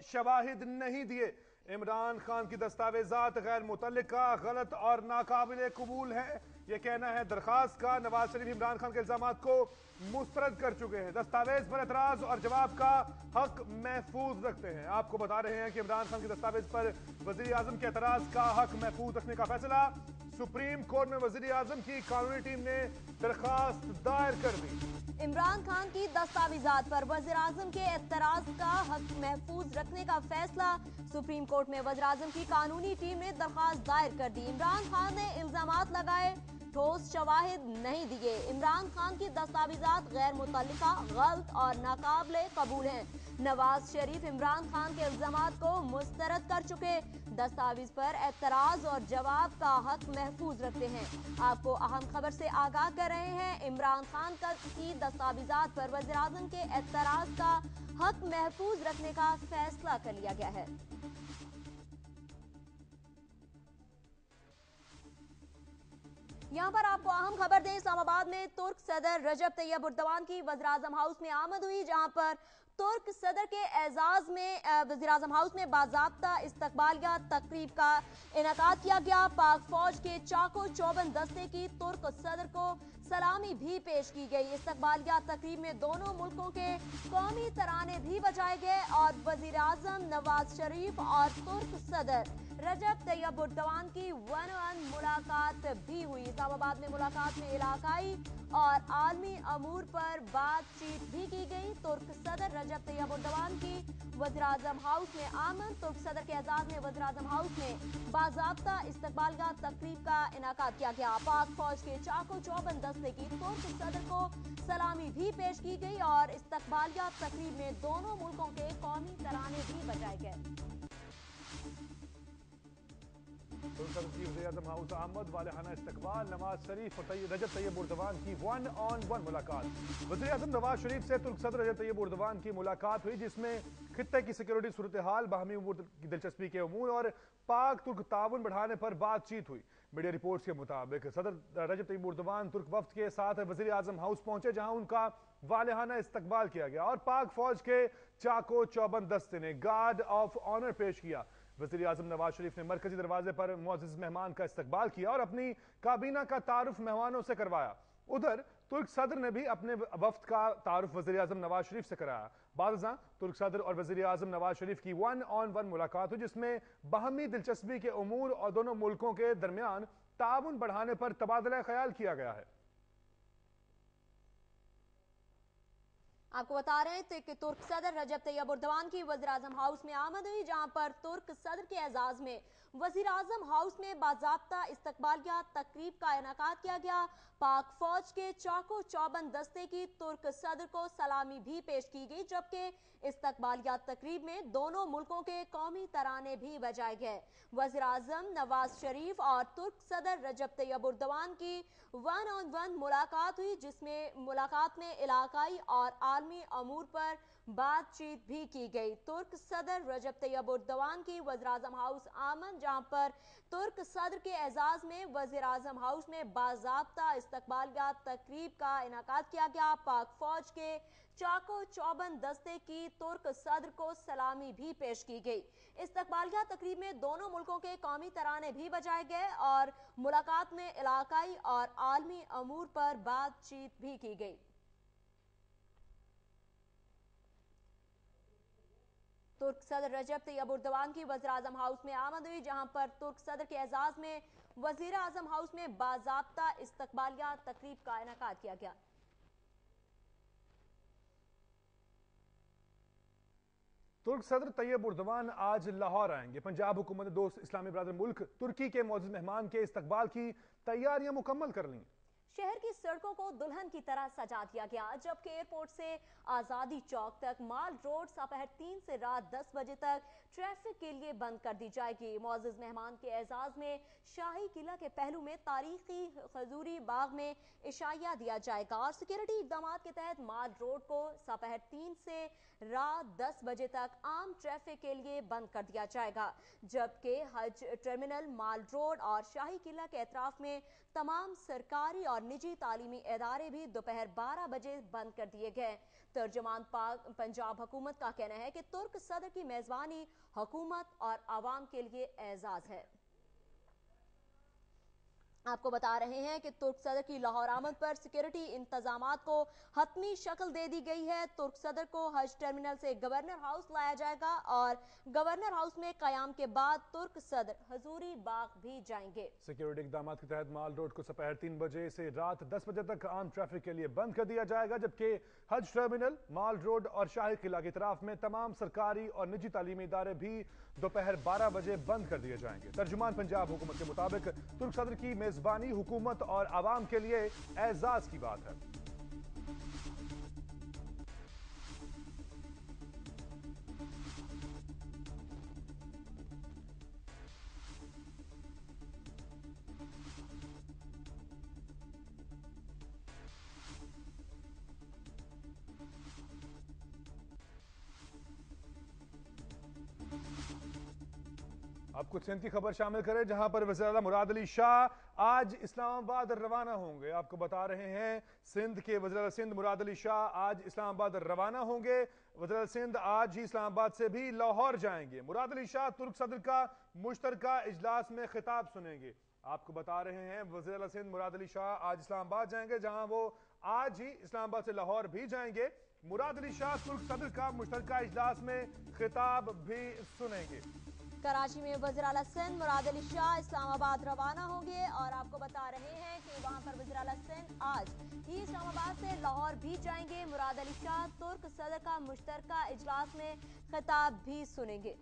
शवाहिद नहीं दिए। इमरान खान की दस्तावेजात गैर मुतल्लिका, गलत और नाकाबिले कबूल है, यह कहना है दरखास्त का। नवाज शरीफ इमरान खान के इल्जामात को मुस्तरद कर चुके हैं। दस्तावेज पर एतराज और जवाब का हक महफूज रखते हैं। आपको बता रहे हैं कि इमरान खान के दस्तावेज पर वजीर आजम के एतराज का हक महफूज रखने का फैसला सुप्रीम कोर्ट में वजीर आजम की कानूनी टीम ने दरखास्त दायर कर दी। इमरान खान की दस्तावेजात पर वजीर आजम के एतराज का हक महफूज रखने का फैसला सुप्रीम कोर्ट में वजीर आजम की कानूनी टीम ने दरखास्त दायर कर दी। इमरान खान ने इल्जामात लगाए, ठोस शवाहिद नहीं दिए। इमरान खान की दस्तावेजात गैर मुतल्लिका, गलत और नाकाबिले कबूल हैं। नवाज शरीफ इमरान खान के इल्जामात को मुस्तरद कर चुके। दस्तावेज पर एतराज और जवाब का हक महफूज रखते हैं। आपको अहम खबर से आगाह कर रहे हैं। इमरान खान की दस्तावेजात पर वज़ीर आज़म के एतराज का हक महफूज रखने का फैसला कर लिया गया है। यहाँ पर आपको अहम खबर दें, इस्लामाबाद में तुर्क सदर रजब तैयब उर्दवान की वज़ीर आज़म हाउस में आमद हुई, जहाँ पर तुर्क सदर के एजाज में वज़ीर आज़म हाउस में बाज़ाब्ता इस्तकबालिया तकरीब का इनेकाद किया गया। पाक फौज के चाको चौबंद दस्ते की तुर्क सदर को सलामी भी पेश की गई। इस्तकबालिया तकरीब में दोनों मुल्कों के कौमी तराने भी बजाए गए और वज़ीर आज़म नवाज शरीफ और तुर्क सदर रजब तैयब उर्दवान की वन-ऑन मुलाकात भी हुई। इस्लामाबाद में मुलाकात में इलाकाई और आलमी अमूर पर बातचीत भी की गई। तुर्क सदर रजब तैयब उर्दवान की वज़ीर आज़म हाउस में आमद। तुर्क सदर के एजाज में वज़ीर आज़म हाउस में बाज़ाब्ता इस्तकबालिया तकरीब का इनेकाद किया गया। पाक फौज के चाको चौबंद दस्ते की तुर्क सदर को सलामी भी पेश की गई और इस्तकबालिया तकरीब में दोनों मुल्कों के कौमी तराने भी बजाए गए। वज़ीर आज़म हाउस अहमद वालिहाना इस्तकबाल, नवाज शरीफ और रजब तैयब उर्दवान की 1-on-1 मुलाकात। वज़ीर आज़म नवाज शरीफ से तुर्क सदर रजब तैयब उर्दवान की मुलाकात हुई, जिसमें खित्ते की सिक्योरिटी सूरत हाल, बाहमी उमूर की दिलचस्पी के उमूर और पाक तुर्क ताउन बढ़ाने पर बातचीत हुई। मीडिया रिपोर्ट्स के मुताबिक सदर रजब तैयब उर्दवान तुर्क वफ्द के साथ वज़ीर आज़म हाउस पहुंचे, जहां उनका वालिहाना इस्तकबाल किया गया और पाक फौज के चाको चौबंद दस्ते ने गार्ड ऑफ ऑनर पेश किया। वज़ीर आज़म नवाज शरीफ ने मरकजी दरवाजे पर मुअज़्ज़ज़ मेहमान का इस्तकबाल किया और अपनी काबीना का तारुफ मेहमानों से करवाया। उधर तुर्क सदर ने भी अपने वफ्द का तारुफ वज़ीर आज़म नवाज शरीफ से कराया। बाज़ तुर्क सदर और वज़ीर आज़म नवाज शरीफ की 1-on-1 मुलाकात हुई, जिसमें बाहमी दिलचस्पी के उमूर और दोनों मुल्कों के दरमियान ताउन बढ़ाने पर तबादला ख्याल किया गया है। आपको बता रहे हैं कि तुर्क सदर रजब तैयब उर्दवान की वज़ीर आज़म हाउस में आमद हुई, जहां पर तुर्क सदर के एजाज में वज़ीर आज़म हाउस में बाज़ाब्ता इस्तकबालिया तकरीब का इनेकाद किया गया। पाक फौज के चाको चौबंद दस्ते की तुर्क सदर को सलामी भी पेश की गई, जबकि इस्तकबालिया तकरीब में दोनों मुल्कों के कौमी तराने भी बजाए गए। वज़ीर आज़म नवाज शरीफ और तुर्क सदर रजब तैयब उर्दवान की 1-on-1 मुलाकात हुई, जिसमें मुलाकात में इलाकाई और आलमी अमूर पर बातचीत भी की गई। तुर्क सदर रजब तैयब उर्दवान की वज़ीर आज़म हाउस आमद, जहां पर तुर्क सदर के एजाज में वज़ीर आज़म हाउस में बाज़ाब्ता इस्तकबालिया तकरीब का इनेकाद किया गया। पाक फौज के चाको चौबंद दस्ते की तुर्क सदर को सलामी भी पेश की गई। इस्तकबालिया तकरीब में दोनों मुल्कों के कौमी तराने भी बजाए गए और मुलाकात में इलाकाई और आलमी अमूर पर बातचीत भी की गई। तुर्क सदर रजब तैयब उर्दवान की वज़ीर आज़म हाउस में आमद हुई, जहां पर तुर्क सदर के एजाज में वज़ीर आज़म हाउस में बाज़ाब्ता इस्तकबालिया तकरीब का इनेकाद किया गया। तुर्क सदर तैयब उर्दवान आज लाहौर आएंगे। पंजाब हुकूमत दोस्त इस्लामी बरादर मुल्क तुर्की के मुअज़्ज़ज़ मेहमान के इस्तकबाल की तैयारियां मुकम्मल कर ली। शहर की सड़कों को दुल्हन की तरह सजा दिया गया, जबकि एयरपोर्ट से आजादी चौक तक माल रोड दोपहर 3 से रात 10 बजे तक ट्रैफिक के लिए बंद कर दी जाएगी। मुअज़्ज़ज़ मेहमान के एजाज में शाही किला के पहलू में तारीखी खजूरी बाग में इशाया दिया जाएगा और सिक्योरिटी इकदाम के तहत माल रोड को दोपहर 3 से रात 10 बजे तक आम ट्रैफिक के लिए बंद कर दिया जाएगा, जबकि हज टर्मिनल, माल रोड और शाही किला के अतराफ में तमाम सरकारी और निजी तालीमी इदारे भी दोपहर 12 बजे बंद कर दिए गए। तर्जुमान पंजाब हुकूमत का कहना है कि तुर्क सदर की मेजबानी हुकूमत और आवाम के लिए एजाज है। आपको बता रहे हैं कि तुर्क सदर की लाहौर आमद पर सिक्योरिटी इंतजामात को हतमी शक्ल दे दी गई है। तुर्क सदर को हज टर्मिनल से गवर्नर हाउस लाया जाएगा और गवर्नर हाउस में कयाम के बाद तुर्क सदर हजूरी बाग भी जाएंगे। सिक्योरिटी इकदाम के तहत माल रोड को दोपहर 3 बजे से रात 10 बजे तक आम ट्रैफिक के लिए बंद कर दिया जाएगा, जबकि हज टर्मिनल, माल रोड और शाही किला की तरफ में तमाम सरकारी और निजी तालीमी इदारे भी दोपहर 12 बजे बंद कर दिए जाएंगे। तर्जुमान पंजाब हुकूमत के मुताबिक तुर्क सदर की मेजबानी हुकूमत और आवाम के लिए एजाज की बात है। अब कुछ सिंध की खबर शामिल करें, जहां पर वज़ीर आला मुराद अली शाह आज इस्लामाबाद रवाना होंगे। आपको बता रहे हैं सिंध के वज़ीर आला सिंध मुराद अली शाह आज इस्लामाबाद रवाना होंगे। वज़ीर आला सिंध आज ही इस्लामाबाद से भी लाहौर जाएंगे। मुराद अली शाह तुर्क सदर का मुश्तरका इजलास में खिताब सुनेंगे। आपको बता रहे हैं वज़ीर आला सिंध मुराद अली शाह आज इस्लामाबाद जाएंगे, जहां वो आज ही इस्लामाबाद से लाहौर भी जाएंगे। मुराद अली शाह तुर्क सदर का मुश्तरका इजलास में खिताब भी सुनेंगे। कराची में वज़ीर आला सिंध मुराद अली शाह इस्लामाबाद रवाना होंगे और आपको बता रहे हैं कि वहां पर वज़ीर आला सिंध आज ही इस्लामाबाद से लाहौर भी जाएंगे। मुराद अली शाह तुर्क सदर का मुश्तरका इजलास में खिताब भी सुनेंगे।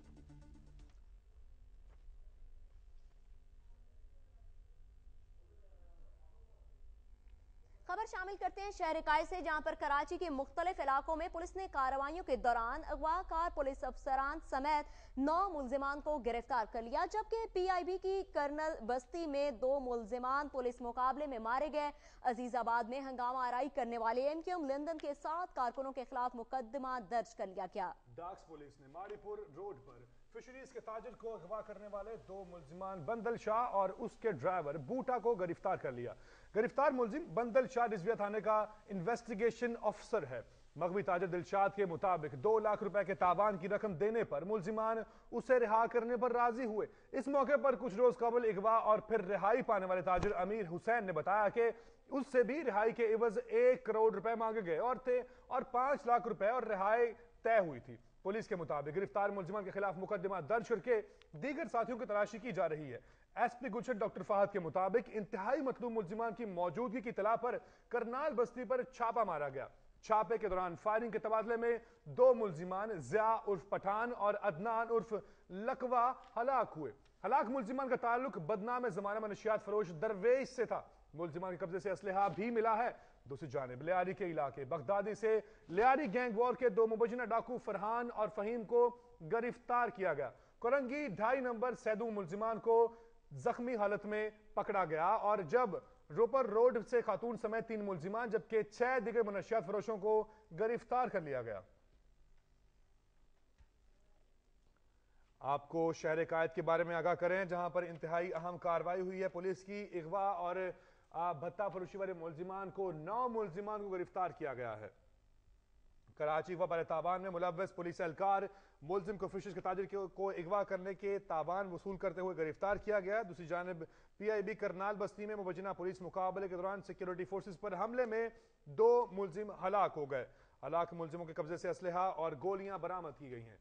खबर शामिल करते हैं शहर कायद से, जहां पर कराची के मुख्तलिफ इलाकों में पुलिस ने कार्रवाइयों के दौरान अगवाकार पुलिस अफसरान समेत 9 मुलजिमान को गिरफ्तार कर लिया, जबकि PIB की कर्नल बस्ती में 2 मुलजिमान पुलिस मुकाबले में मारे गए। अजीजाबाद में हंगामा आराई करने वाले MQM लंदन के 7 कारकुनों के खिलाफ मुकदमा दर्ज कर लिया गया। डाक्स पुलिस ने माड़ीपुर रोड पर फिशरीज के ताजिर को अगवा करने वाले 2 मुलजिमान बंदल शाह और उसके ड्राइवर बूटा को गिरफ्तार कर लिया। गिरफ्तार मुलजिम बंदल शाह रिजविया थाने का इन्वेस्टिगेशन ऑफिसर है। मगवी ताजिर दिलशाद के मुताबिक 2 लाख रुपए के तावान की रकम देने पर मुलजिमान उसे रिहा करने पर राजी हुए। इस मौके पर कुछ रोज कबल अगवा और फिर रिहाई पाने वाले ताजिर अमीर हुसैन ने बताया कि उससे भी रिहाई के एवज 1 करोड़ रुपए मांगे गए और थे और 5 लाख रुपए और रिहाई तय हुई थी। पुलिस के मुताबिक गिरफ्तार मुलजिमान के खिलाफ मुकदमा दर्ज करके दीगर साथियों की तलाशी की जा रही है। SP गुलशन डॉक्टर फहद के मुताबिक इंतहाई मतलूब मुलजिमान की मौजूदगी की इतला पर करनाल बस्ती पर छापा मारा गया। छापे के दौरान फायरिंग के तबादले में 2 मुलजिमान ज़िया उर्फ पठान और अदनान उर्फ लकवा हलाक हुए। हलाक मुलजिमान का ताल्लुक बदनाम जमाना में नशियात फरोश दरवेश से था। मुलजिमान के कब्जे से असलहा भी मिला है। दूसरी जानिब लियारी के इलाके बगदादी से लियारी गैंग वॉर के 2 मुबजना डाकू फरहान और फहीम को गिरफ्तार किया गया। कोरंगी 2.5 नंबर सैदू मुलजिमान को जख्मी हालत में पकड़ा गया और जब रोपर रोड से खातून समेत 3 मुलजिमान जबकि 6 दिगर मनशियात फरोशों को गिरफ्तार कर लिया गया। आपको शहर कायद के बारे में आगाह करें, जहां पर इंतहाई अहम कार्रवाई हुई है। पुलिस की अगवा और भत्ता फरोशी वाले मुलजिमान को 9 मुलजिमान को गिरफ्तार किया गया है। कराची व बरे तावान में मुलव्वस पुलिस एहलकार मुलजिम को फिशर्स के ताजिर को अगवा करने के तावान वसूल करते हुए गिरफ्तार किया गया। दूसरी जानब PIB करनाल बस्ती में मुबजना पुलिस मुकाबले के दौरान सिक्योरिटी फोर्सेस पर हमले में 2 मुलजिम हलाक हो गए। हलाक मुलजिमों के कब्जे से असलहा और गोलियां बरामद की गई हैं।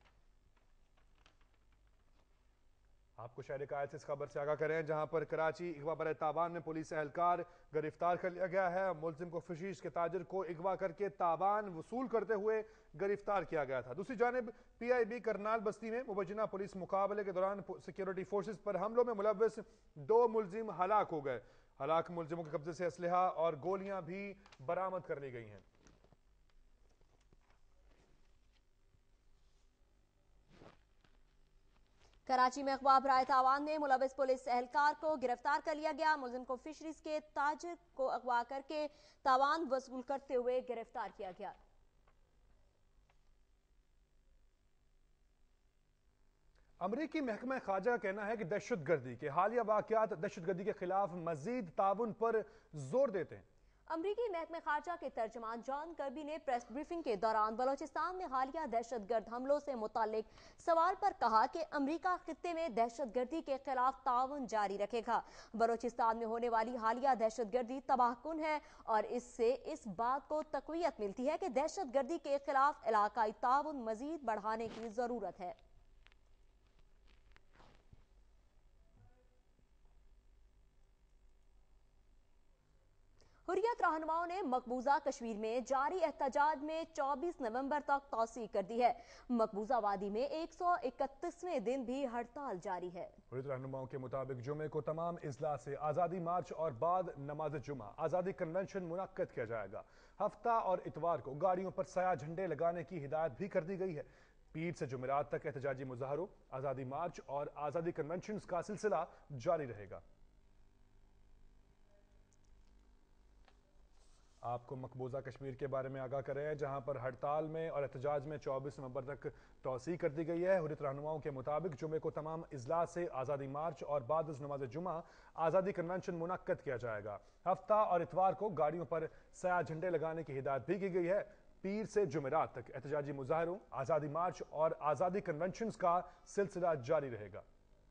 आपको शहर कायद से इस खबर से आगाह करें, जहां पर कराची अगवा बरे तावान में पुलिस एहलकार गिरफ्तार कर लिया गया है। मुलजिम को फिशीज के ताजिर को अगवा करके तावान वसूल करते हुए गिरफ्तार किया गया था। दूसरी जानिब PIB करनाल बस्ती में मुबजना पुलिस मुकाबले के दौरान सिक्योरिटी फोर्सेस पर हमलों में मुलव्वस 2 मुलजिम हलाक हो गए। हलाक मुलजिमों के कब्जे से असलहा और गोलियां भी बरामद कर ली गई हैं। कराची में अखबार बराए तावान में मुलव्वस पुलिस एहलकार को गिरफ्तार कर लिया गया। मुलजिम को फिशरीज के ताजिर को अगवा करके तावान वसूल करते हुए गिरफ्तार किया गया। अमरीकी महकमा खारजा का कहना है कि दहशतगर्दी के हालिया वाकयात दहशतगर्दी के खिलाफ मजीद ताउन पर जोर देते हैं। अमरीकी महकमे खारजा के तर्जमान जॉन कर्बी ने प्रेस ब्रीफिंग के दौरान बलोचिस्तान में हालिया दहशतगर्द हमलों से मुतालिक सवाल पर कहा कि अमरीका खित्ते में दहशतगर्दी के खिलाफ ताउन जारी रखेगा। बलोचिस्तान में होने वाली हालिया दहशतगर्दी तबाहकुन है और इससे इस बात को तक़वियत मिलती है कि दहशतगर्दी के खिलाफ इलाकाई ताउन मजीद बढ़ाने की जरूरत है। हुर्रियत रहनुमाओं ने मकबूजा कश्मीर में जारी एहतजाज में 24 नवंबर तक तौसी कर दी है। मकबूजा वादी में 131वें दिन भी हड़ताल जारी है। हुर्रियत रहनुमाओं के मुताबिक जुमे को तमाम इजला से आज़ादी मार्च और बाद नमाज जुमा आज़ादी कन्वेंशन मुनक्कद किया जाएगा। हफ्ता और इतवार को गाड़ियों पर सया झंडे लगाने की हिदायत भी कर दी गई है। पीर से जुमेरात तक एहतजाजी मुजाहरों, आज़ादी मार्च और आज़ादी कन्वेंशन का सिलसिला जारी रहेगा। आपको मकबूजा कश्मीर के बारे में आगाह करें, जहां पर हड़ताल में और एहतजाज में 24 नवंबर तक तौसी कर दी गई है। हुर्रियत रहनुमाओं के मुताबिक जुमे को तमाम इजलास से आज़ादी मार्च और बाद नमाज जुमा आज़ादी कन्वेंशन मुनक्कद किया जाएगा। हफ्ता और इतवार को गाड़ियों पर सया झंडे लगाने की हिदायत भी की गई है। पीर से जुमेरात तक एहतजाजी मुजाहरों, आज़ादी मार्च और आज़ादी कन्वेंशन का सिलसिला जारी रहेगा।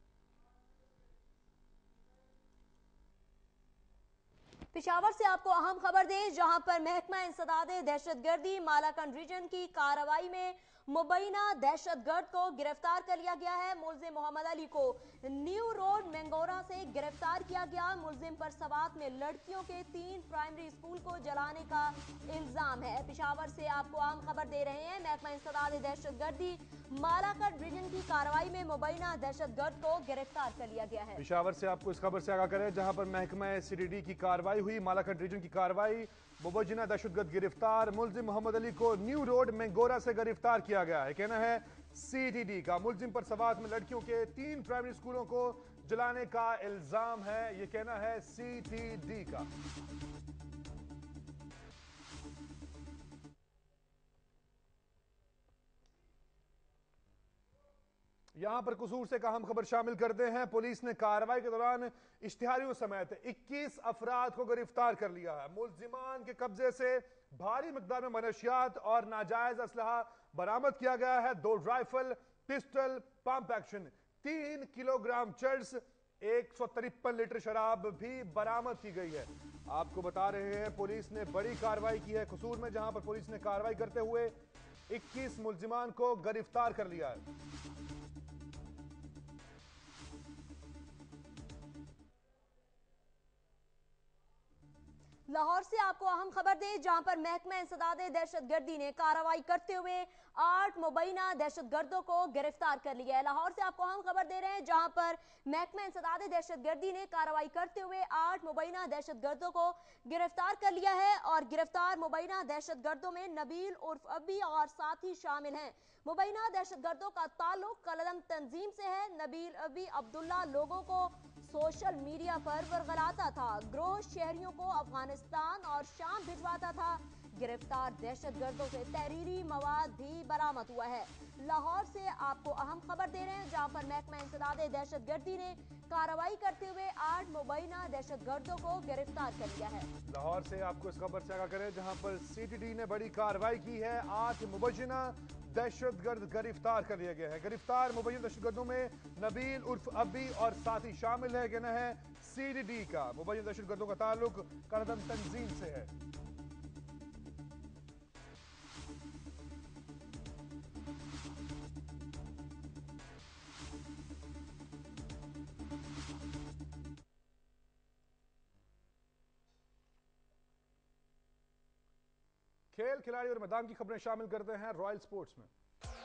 पेशावर से आपको अहम खबर दें, जहां पर महकमा इंसदादे दहशतगर्दी मालाकंड रीजन की कार्रवाई में मुबैना दहशतगर्द को गिरफ्तार कर लिया गया है। मुलजिम मोहम्मद अली को न्यू रोड मैंगोरा से गिरफ्तार किया गया। मुलजिम पर सवात में लड़कियों के 3 प्राइमरी स्कूल को जलाने का इल्जाम है। पेशावर से आपको अहम खबर दे रहे हैं, महकमा इंसदादे दहशतगर्दी मालाकंड रीजन की कार्रवाई में मुबैना दहशतगर्द को गिरफ्तार कर लिया गया है। पेशावर से आपको इस खबर से आगाह करें, जहां पर महकमा CDD की कार्रवाई हुई, मालाकंड रीजन की कार्रवाई, मुबैना दहशतगर्द गिरफ्तार। मुलजिम मोहम्मद अली को न्यू रोड मैंगोरा से गिरफ्तार किया गया है। कहना है CDD का। मुलजिम पर सवात में लड़कियों के 3 प्राइमरी स्कूलों को जलाने का इल्जाम है। यह कहना है CDD का। यहां पर कसूर से अहम खबर शामिल करते हैं। पुलिस ने कार्रवाई के दौरान इश्तिहारियों समेत 21 अफराद को गिरफ्तार कर लिया है। मुलजिमान के कब्जे से भारी मिकदार में मनशियात और नाजायज असलहा बरामद किया गया है। 2 rifle, pistol, pump action, 3 kilogram चर्स, 153 लीटर शराब भी बरामद की गई है। आपको बता रहे हैं, पुलिस ने बड़ी कार्रवाई की है कसूर में, जहां पर पुलिस ने कार्रवाई करते हुए 21 मुलजिमान को गिरफ्तार कर लिया है। लाहौर से आपको अहम खबर दें, जहां पर महकमा इंसदादे दहशतगर्दी ने कार्रवाई करते हुए 8 मुबैना दहशतगर्दों को गिरफ्तार कर लिया है। लाहौर से आपको अहम खबर दे रहे हैं, जहां पर महकमा इंसदादे दहशतगर्दी ने कार्रवाई करते हुए 8 मुबैना दहशतगर्दों को गिरफ्तार कर लिया है और गिरफ्तार मुबैना दहशतगर्दों में नबील उर्फ अबी और साथी शामिल हैं। मुबैना दहशतगर्दों का ताल्लुक कलदम तंजीम से है। नबील अबी अब्दुल्ला लोगों को सोशल मीडिया पर वरगलाता था, गिरोह शहरियों को अफगानिस्तान और शाम भिजवाता था। गिरफ्तार दहशतगर्दों से तहरीरी मवाद भी बरामद हुआ है। लाहौर से आपको अहम खबर दे रहे हैं, जहां पर महकमा इंसदादे दहशतगर्दी ने कार्रवाई करते हुए 8 मुबैना दहशतगर्दों को गिरफ्तार कर लिया है। लाहौर से आपको इस खबर से आगाह करें, जहां पर CDD ने बड़ी कार्रवाई की है। 8 मुबैना दहशतगर्द गिरफ्तार कर लिए गए हैं। गिरफ्तार मुबैना दहशतगर्दों में नबील उर्फ अबी और साथी शामिल है। कहना है CDD का। मुबैना दहशतगर्दों का ताल्लुक कलदम तंजीम से है। खेल, खिलाड़ी और मैदान की खबरें शामिल करते हैं रॉयल स्पोर्ट्स में।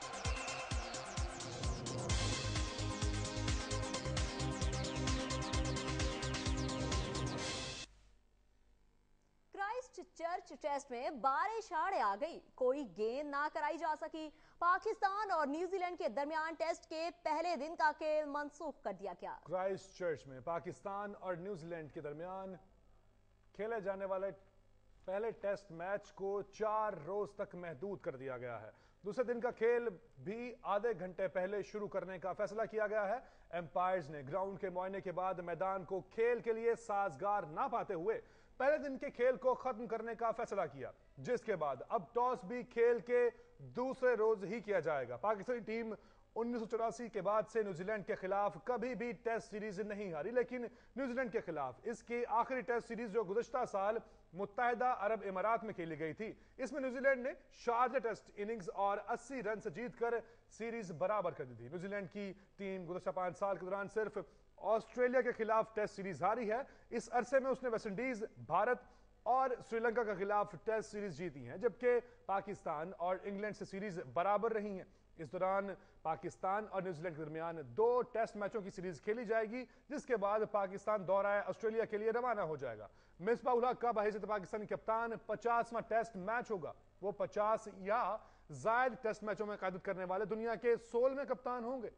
क्राइस्ट चर्च टेस्ट में बारिश आड़े आ गई, कोई गेंद ना कराई जा सकी। पाकिस्तान और न्यूजीलैंड के दरमियान टेस्ट के पहले दिन का खेल मंसूख कर दिया गया। क्राइस्ट चर्च में पाकिस्तान और न्यूजीलैंड के दरमियान खेले जाने वाले पहले टेस्ट मैच को 4 रोज तक महदूद कर दिया गया है। दूसरे दिन का खेल भी आधे घंटे पहले शुरू करने का फैसला किया गया है। एम्पायर्स ने ग्राउंड के मुआयने के बाद मैदान को खेल के लिए साजगार ना पाते हुए पहले दिन के खेल को खत्म करने का फैसला किया, जिसके बाद अब टॉस भी खेल के दूसरे रोज ही किया जाएगा। पाकिस्तानी टीम 1984 के बाद से न्यूजीलैंड के खिलाफ कभी भी टेस्ट सीरीज नहीं हारी, लेकिन न्यूजीलैंड के खिलाफ इसकी आखिरी टेस्ट सीरीज जो गुज़श्ता साल मुत्तहिदा अरब इमारात में खेली गई थी, इसमें न्यूजीलैंड ने शारजा टेस्ट इनिंग्स और 80 रन से जीतकर सीरीज बराबर कर दी थी। न्यूजीलैंड की टीम गुज़श्ता 5 साल के दौरान सिर्फ ऑस्ट्रेलिया के खिलाफ टेस्ट सीरीज हारी है। इस अरसे में उसने वेस्टइंडीज, भारत और श्रीलंका के खिलाफ टेस्ट सीरीज जीती हैं, जबकि पाकिस्तान और इंग्लैंड से सीरीज बराबर रही हैं। इस दौरान पाकिस्तान और न्यूजीलैंड के दरमियान 2 टेस्ट मैचों की सीरीज खेली जाएगी, जिसके बाद पाकिस्तान दौरा ऑस्ट्रेलिया के लिए रवाना हो जाएगा। मिसबाह उल हक का बहैसियत पाकिस्तानी कप्तान 50वां टेस्ट मैच होगा। वो 50 या जायद टेस्ट मैचों में क़यादत करने वाले दुनिया के 16वें कप्तान होंगे।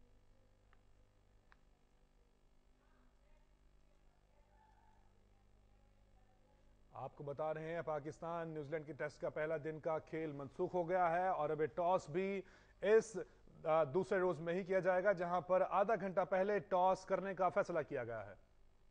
आपको बता रहे हैं पाकिस्तान न्यूजीलैंड की टेस्ट का पहला दिन का खेल मनसूख हो गया है और अब टॉस भी इस दूसरे रोज में ही किया जाएगा, जहां पर आधा घंटा पहले टॉस करने का फैसला किया गया है।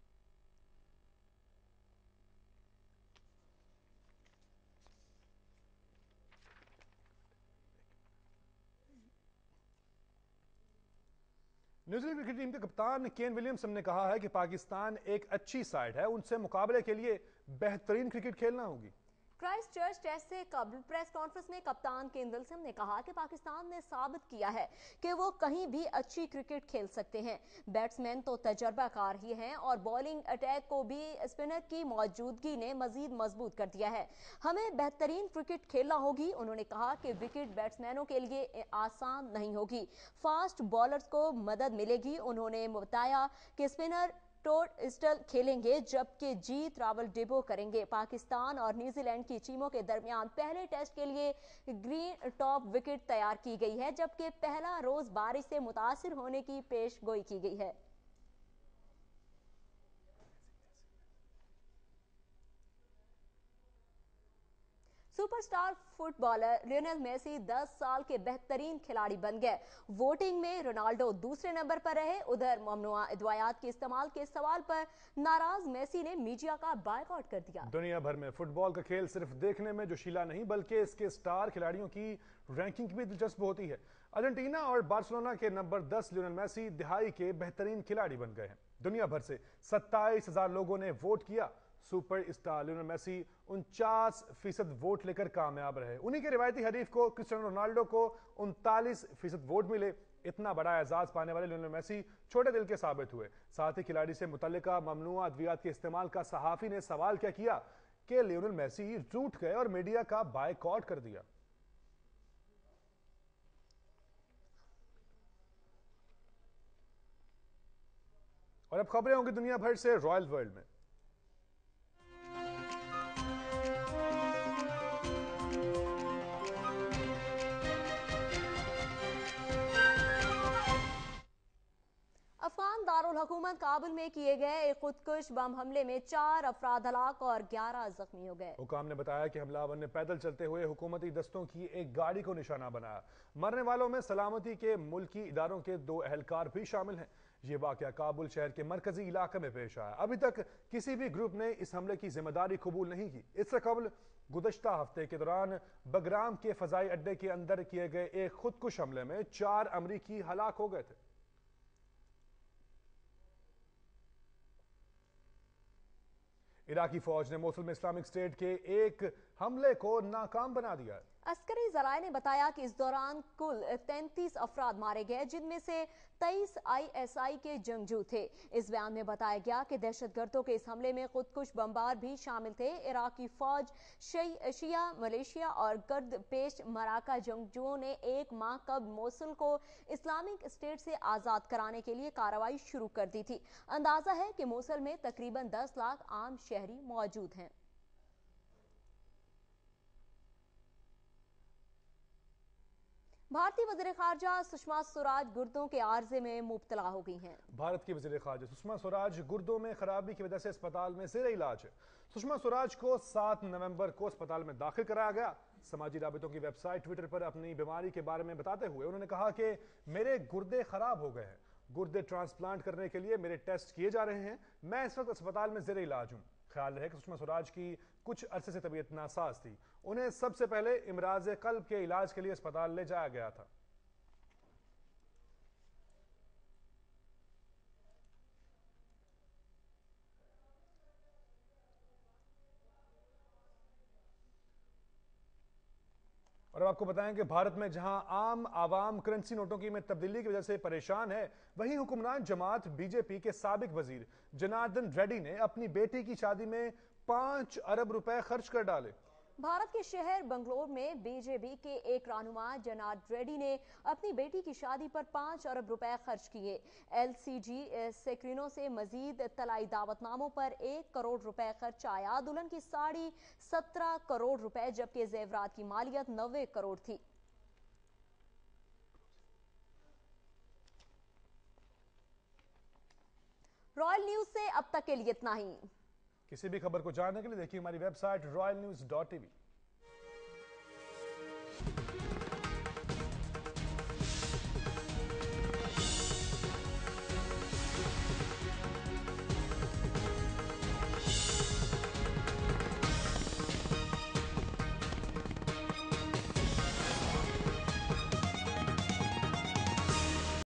न्यूजीलैंड क्रिकेट टीम के कप्तान केन विलियमसन ने कहा है कि पाकिस्तान एक अच्छी साइड है, उनसे मुकाबले के लिए बेहतरीन क्रिकेट खेलना होगी। क्राइस्ट चर्च टेस्ट से कबल प्रेस कॉन्फ्रेंस में कप्तान केन विलियमसन ने कहा कि पाकिस्तान ने साबित किया है कि वो कहीं भी अच्छी क्रिकेट खेल सकते हैं। बैट्समैन तो तजर्बाकार ही हैं और बॉलिंग अटैक को भी स्पिनर की मौजूदगी ने मजीद मजबूत कर दिया है। हमें बेहतरीन क्रिकेट खेलना होगी। उन्होंने कहा कि विकेट बैट्समैनों के लिए आसान नहीं होगी, फास्ट बॉलर्स को मदद मिलेगी। उन्होंने बताया कि स्पिनर टोड स्टल खेलेंगे जबकि जीत रावल डिबो करेंगे। पाकिस्तान और न्यूजीलैंड की टीमों के दरमियान पहले टेस्ट के लिए ग्रीन टॉप विकेट तैयार की गई है, जबकि पहला रोज बारिश से मुतासिर होने की पेशगोई की गई है। सुपरस्टार फुटबॉलर लियोनेल मेसी 10 साल के बेहतरीन खिलाड़ी बन गए। वोटिंग में रोनाल्डो दूसरे नंबर पर रहे। उधर ममनुआ अदवायात के इस्तेमाल के सवाल पर नाराज मेसी ने मीडिया का बायकॉट कर दिया। दुनिया भर में फुटबॉल का खेल सिर्फ देखने में जोशीला नहीं, बल्कि इसके स्टार खिलाड़ियों की रैंकिंग भी दिलचस्प होती है। अर्जेंटीना और बार्सिलोना के नंबर 10 लियोनेल मेसी दिहाई के बेहतरीन खिलाड़ी बन गए हैं। दुनिया भर से 27,000 लोगों ने वोट किया। Super star Lionel Messi 49% vote लेकर कामयाब रहे। उन्हीं के रिवायती हरीफ को क्रिस्टियानो रोनाल्डो को 39% वोट मिले। इतना बड़ा एजाज पाने वाले लियोनेल मेसी छोटे दिल के साबित हुए। साथ ही खिलाड़ी से मुतल्लिका ममनुआ अद्वियात के इस्तेमाल का सहाफी ने सवाल क्या किया कि लियोनेल मेसी रूठ गए और मीडिया का बायकॉट कर दिया। और अब खबरें होंगी दुनिया भर से रॉयल वर्ल्ड में। अफगान दारुल हुकूमत काबुल में किए गए एक खुदकुश बम हमले में 4 अफराद हलाक और 11 जख्मी हो गए। हुकाम ने बताया कि हमलावर ने पैदल चलते हुए हुकूमती दस्तों की एक गाड़ी को निशाना बनाया। मरने वालों में सलामती के मुल्की इदारों के 2 एहलकार भी शामिल हैं। ये वाकया काबुल शहर के मरकजी इलाके में पेश आया। अभी तक किसी भी ग्रुप ने इस हमले की जिम्मेदारी कबूल नहीं की। इससे कबल गुज़श्ता हफ्ते के दौरान बगराम के फजाई अड्डे के अंदर किए गए एक खुदकुश हमले में 4 अमरीकी हलाक हो गए थे। इराकी फौज ने मोसुल में इस्लामिक स्टेट के एक हमले को नाकाम बना दिया है। अस्करी जराये ने बताया कि इस दौरान कुल 33 अफराद मारे गए, जिनमें से 23 ISI के जंगजू थे। इस बयान में बताया गया कि दहशतगर्दों के इस हमले में खुदकुश बमबार भी शामिल थे। इराकी फौज, शिया मलेशिया और गर्द पेश मराका जंगजुओं ने 1 माह कबल मोसुल को इस्लामिक स्टेट से आज़ाद कराने के लिए कार्रवाई शुरू कर दी थी। अंदाजा है कि मोसुल में तकरीबन 10 लाख आम शहरी मौजूद हैं। भारतीय वज़ीर ख़ारजा सुषमा स्वराज गुर्दों के आर्जे में मुब्तला हो गई हैं। भारत की वज़ीर ख़ारजा सुषमा स्वराज गुर्दों में खराबी की वजह से अस्पताल में ज़ेरे इलाज है। सुषमा स्वराज को 7 नवंबर को अस्पताल में दाखिल कराया गया। समाजी राबितों की वेबसाइट ट्विटर पर अपनी बीमारी के बारे में बताते हुए उन्होंने कहा कि मेरे गुर्दे खराब हो गए हैं, गुर्दे ट्रांसप्लांट करने के लिए मेरे टेस्ट किए जा रहे हैं, मैं इस वक्त अस्पताल में ज़ेरे इलाज हूँ। ख्याल रहे कि सुषमा स्वराज की कुछ अरसे से तबीयत नासाज थी। उन्हें सबसे पहले इमराज कल्ब के इलाज के लिए अस्पताल ले जाया गया था। और अब आपको बताएं कि भारत में जहां आम आवाम करेंसी नोटों की में तब्दीली की वजह से परेशान है, वहीं हुक्मरान जमात बीजेपी के साबिक वजीर जनार्दन रेड्डी ने अपनी बेटी की शादी में 5 अरब रुपए खर्च कर डाले। भारत के शहर बंगलोर में बीजेपी के एक रहनुमा जनार्दन रेड्डी ने अपनी बेटी की शादी पर 5 अरब रुपए खर्च किए। एलसीजी सेक्रेनो से मजीद तलाई दावतनामों पर 1 करोड़ रुपए खर्च आया। दुल्हन की साड़ी 17 करोड़ रुपए जबकि जेवरात की मालियत 90 करोड़ थी। रॉयल न्यूज से अब तक के लिए इतना ही। किसी भी खबर को जानने के लिए देखिए हमारी वेबसाइट royalnews.tv।